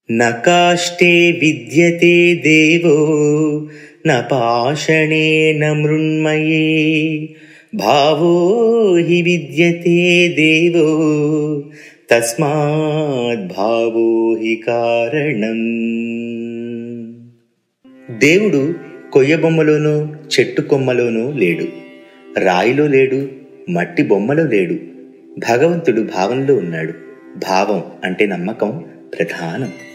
न काष्ठे विद्यते देवो न पाषाणे न मृण्मये भावो हि विद्यते देवो తస్మాత్ భావో హి కారణం. దేవుడు కొయ్య బొమ్మలోనూ చెట్టు కొమ్మలోనూ లేడు, రాయిలో లేడు, మట్టి బొమ్మలో లేడు. భగవంతుడు భావంలో ఉన్నాడు. భావం అంటే నమ్మకం ప్రధానం.